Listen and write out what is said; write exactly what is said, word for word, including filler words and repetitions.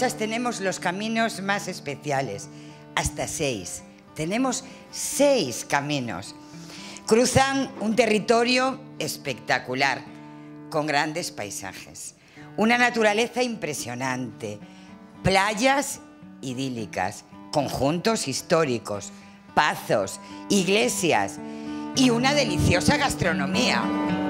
Promesas tenemos los caminos más especiales, hasta seis. Tenemos seis caminos. Cruzan un territorio espectacular, con grandes paisajes, una naturaleza impresionante, playas idílicas, conjuntos históricos, pazos, iglesias y una deliciosa gastronomía.